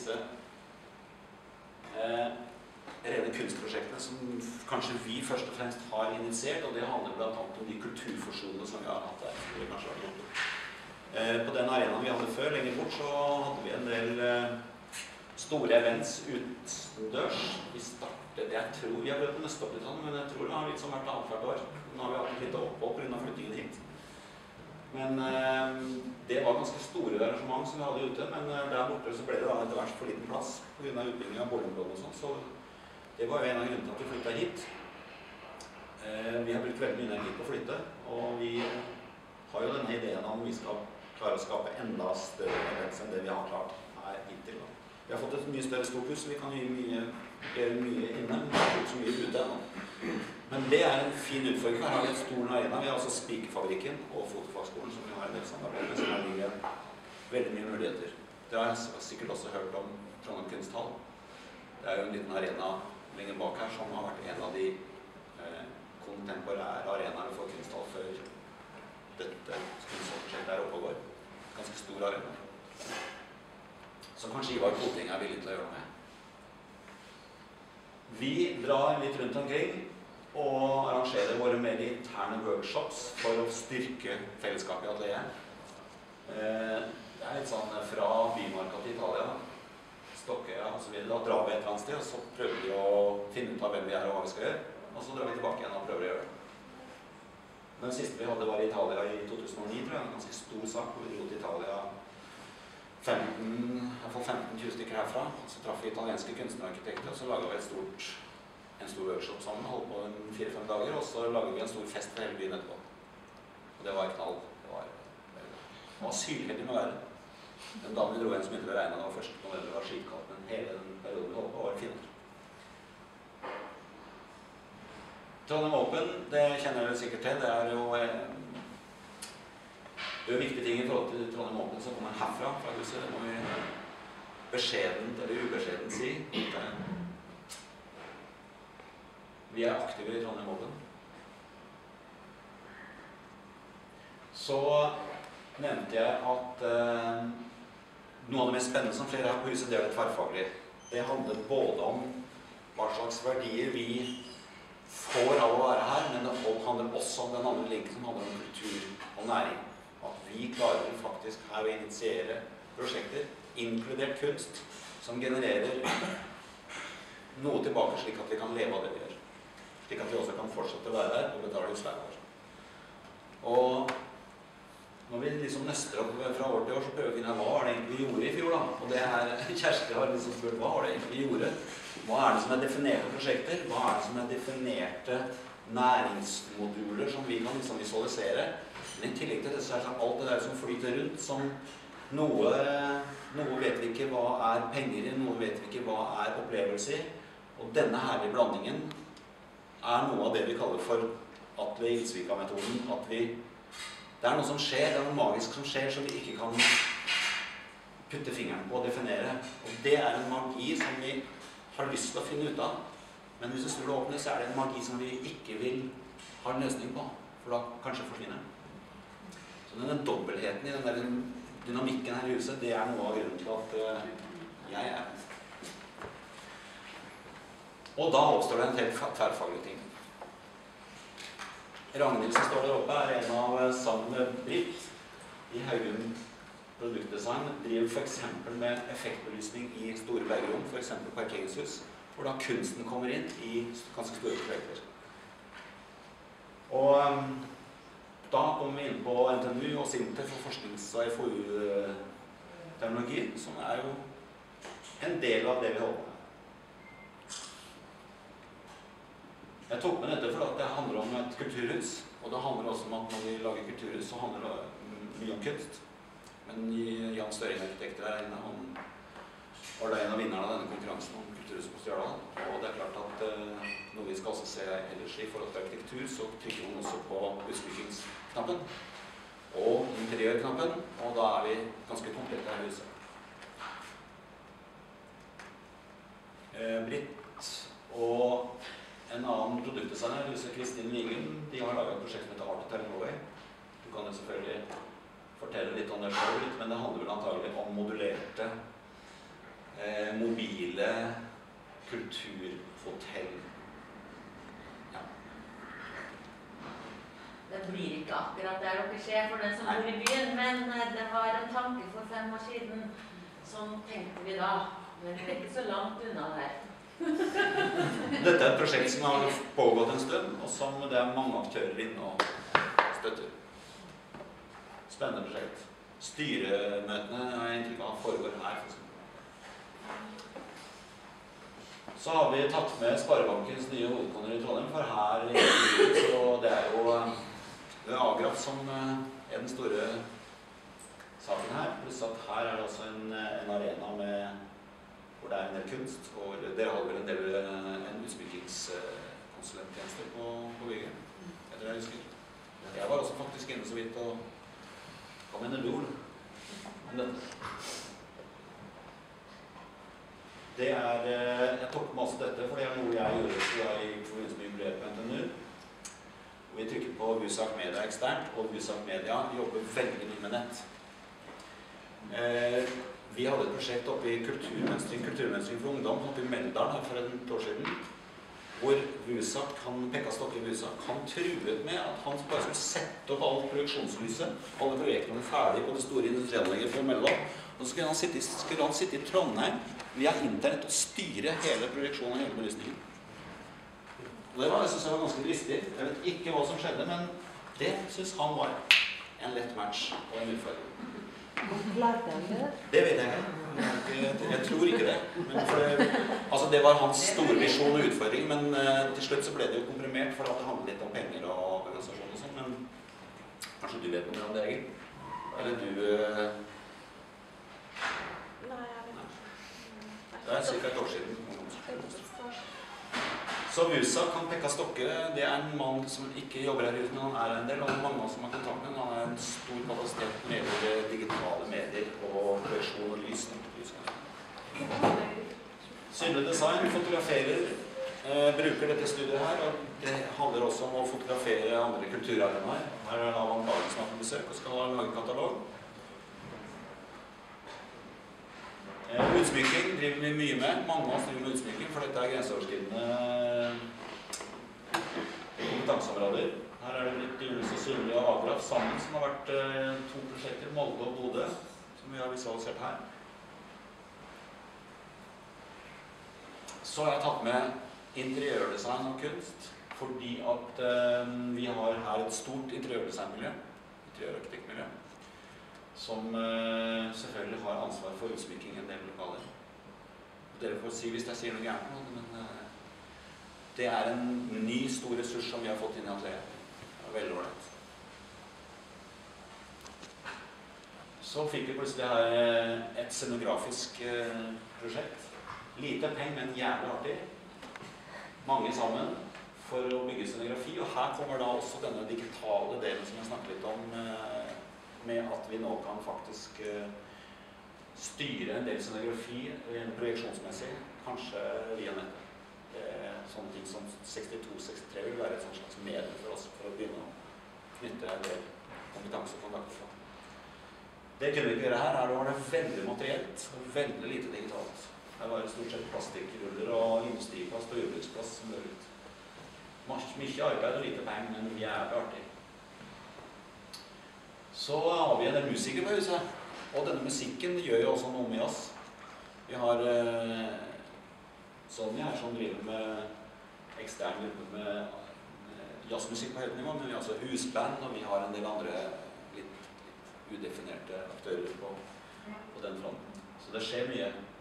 disse rene kunstprosjektene som kanskje vi først og fremst har initiert, og det handler blant annet om de kulturforsjonene som vi har hatt der. Som vi kanskje har gjort. På den arenaen vi hadde før, lenger bort, så hadde vi en del store events utendørs. Jeg tror vi har prøvd på Nøstopplitane, men jeg tror det har litt som hvert annet år. Nå har vi hatt litt opphold på grunn av flyttingen hit. Men det var ganske store arrangement som vi hadde ute, men der borte så ble det da etter hvert for liten plass på grunn av utbygging av boligområdet og sånn, så det var jo en av grunnene til at vi flyttet hit. Vi har brukt veldig mye energi på å flytte, og vi har jo denne ideen om vi skal klare å skape enda større events enn det vi har klart her hittil. Vi har fått et mye større stokhus, så vi kan gjøre mye inne, men ikke så mye ute ennå. Men det er en fin utfordring. Her har vi en stor arena. Vi har altså Spikerfabrikken og Fotofagskolen, som vi har en del samarbeid med, som har ligget veldig mye muligheter. Det har jeg sikkert også hørt om Trondheim Kunsthall. Det er jo en liten arena lenger bak her, som har vært en av de kontemporære arenaene for kunsthall før dette kunstprosjektet er oppe og går. Ganske stor arena. Som kanskje Ivar Koting er villig til å gjøre noe med. Vi drar litt rundt omkring og arrangerer våre mer interne workshops for å styrke fellesskapet i atelieret. Det er litt sånn fra Bymarka til Italia, Stokkøya og så videre. Da drar vi et eller annet sted, og så prøver vi å finne ut av hvem vi er og hva vi skal gjøre. Og så drar vi tilbake igjen og prøver å gjøre det. Den siste vi hadde var i Italia i 2009, tror jeg. En ganske stor sak, hvor vi dro til Italia 15-20 stykker herfra. Så traff vi italienske kunstnerarkitekter, og så laget vi en stor workshop sammen, holdt på 4-5 dager, og så laget vi en stor fest for hele byen etterpå. Og det var knall. Det var sylheldig med været. Den dagen vi dro igjen som begynte å regne, det var først når det var skitkaldt, men hele den perioden vi holdt på var fint. Trondheim Open, det kjenner dere sikkert til, det er jo viktige ting i forhold til Trondheim Open som kommer herfra, fra huset. Det må vi beskjedent eller ubeskjedent si. Vi er aktive i Trondheim Open. Så nevnte jeg at noe av det mest spennende som skjer her på huset, det er det tverrfaglige. Det handler både om hva slags verdier vi får av å være her, men det handler også om den andre linken som handler om kultur og næring. At vi klarer faktisk her å initiere prosjekter, inkludert kunst, som genererer noe tilbake slik at vi kan leve av det vi gjør. Slik at vi også kan fortsette å være her og betale husleien vår. Og når vi liksom nøster opp fra år til år, så prøver vi å finne hva var det egentlig vi gjorde i fjor da. Og det her, Kjersti har liksom spurt, hva var det egentlig vi gjorde? Hva er det som er definerte prosjekter? Hva er det som er definerte næringsmoduler som vi kan liksom visualisere? Men i tillegg til det så er det alt det der som flyter rundt, som noe vet vi ikke hva er penger i, noe vet vi ikke hva er opplevelser. Og denne herlige blandingen er noe av det vi kaller for Atle Ilsvika-metoden, at det er noe som skjer, det er noe magisk som skjer som vi ikke kan putte fingeren på og definere. Og det er en magi som vi har lyst til å finne ut av. Men hvis vi snur det åpne, så er det en magi som vi ikke vil ha en løsning på, for da kanskje forsvinner den. Så denne dobbeltheten i den der dynamikken her i huset, det er noe av grunnen til at jeg er. Og da oppstår det en helt tverrfaglig ting. Ragnhild som står der oppe er en av sammen med Britt i Haugen Produktdesign, driver for eksempel med effektbelysning i store bergrom, for eksempel parkeringshus, hvor da kunsten kommer inn i ganske store prosjekter. Og da kommer vi inn på NTNU og SINTEF og forsknings- og FoU-terminologi, som er jo en del av det vi holder på med. Jeg tok med dette fordi det handler om et kulturhus, og det handler også om at når vi lager kulturhus, så handler det mye om kunst. Men Jan Støring Arkitekter er inne, han var da en av vinnerne av denne konkurransen om kulturhus på Stjørdal. Og det er klart at når vi skal også se ellers i forhold til arkitektur, så trykker man også på utsmykkingsknappen og interiørknappen, og da er vi ganske komplette her i huset. Britt og en annen produktdesigner, Kristin Vigen, de har laget et prosjekt som heter Art Hotel Norway. Du kan jo selvfølgelig fortelle litt om det selv, men det handler vel antagelig om modulerte mobile kulturhotell. Ja. Det blir ikke akkurat der dere ser for den som bor i byen, men det var en tanke for 5 år siden. Sånn tenkte vi da, men det er ikke så langt unna der. Dette er et prosjekt som har pågått en stund, og som det er mange aktører inne og støtter. Spennende prosjekt. Styremøtene har jeg inntrykk av foregår her, for eksempel. Så har vi tatt med Sparebankens nye hovedkontor i Trondheim, for her i byen, så det er jo Agraf som er den store saken her, pluss at her er det også en arena med, hvor det er en del kunst, og dere har vel en utsmykkingskonsulenttjeneste på bygget, etter jeg husker. Jeg var også faktisk inne så vidt og kom med en ord om dette. Jeg tok med også dette, for det er noe jeg gjorde i forbindelse med jubileet på NTNU. Vi trykket på Vusak Media eksternt, og Vusak Media jobber veldig mye med nett. Vi hadde et prosjekt oppe i kulturmønstring for ungdom, oppe i Meldal her for et år siden, hvor Pekka Stokke Vusak, han truet med at han bare skulle sette opp alt produksjonslyset, alle projektene ferdige på det store industrianlegget på Meldal, og så skulle han sitte i Trondheim via internett og styre hele produksjonen og hele belysningen. Og det synes jeg var ganske dristig. Jeg vet ikke hva som skjedde, men det synes han var en lett match og en utfordring. Det vet jeg ikke. Jeg tror ikke det. Men altså det var hans store visjon og utfordring, men til slutt så ble det jo komprimert, for at det handlet litt om penger og organisasjon og sånn, men kanskje du vet noe om det, Egil? Eller du... Nei, jeg vet ikke. Det er cirka et år siden. Så Vusak, han Pekka Stokke, det er en mann som ikke jobber her ute, men han er en del, og mange som har kontakt med. Han er en stor kapasitet med digitale medier og projeksjon og lys. Synlig design fotograferer, bruker dette studiet her, og det handler også om å fotografere andre kulturarenaer. Her er Avantgarden som er på besøk og skal lage en katalog. Utsmykking driver vi mye med. Mange av oss driver med utsmykking, for dette er grenseoverskridende kompetanseområder. Her er det litt Julius og Synlig og Agraf sammen, som har vært 2 prosjekter, Molde og Bodø, som vi har visualisert her. Så har jeg tatt med interiørdesign og kunst, fordi at vi har her et stort interiørdesignmiljø, interiørarkitektmiljø, som selvfølgelig har ansvar for utsmykking i en del lokaler. Dere får si hvis jeg sier noe gærent, men det er en ny stor ressurs som vi har fått inn i atelieret. Det er veldig ordentlig. Så fikk vi plutselig her et scenografisk prosjekt. Lite penger, men jævlig artig. Mange sammen for å bygge scenografi, og her kommer da også denne digitale delen som jeg snakket litt om, med at vi nå kan faktisk styre en del scenografi projeksjonsmessig, kanskje via nettet. Sånne ting som 62-63 vil være et sånt slags medie for oss for å begynne å knytte en del kompetanse og kontakter fra. Det kunne vi ikke gjøre her. Her var det veldig materielt og veldig lite digitalt. Her var det stort sett plastikkruller og industriplast og jordbruksplast som ble ut. Mye arbeid og lite penger, men jævlig artig. Så har vi en del musikere på huset, og denne musikken gjør jo også noe med oss. Vi har Sonja her som driver med ekstern gruppe med jazzmusikk på høyt nivå, men vi har også husband, og vi har en del andre litt udefinerte aktører på den fronten. Så det skjer mye.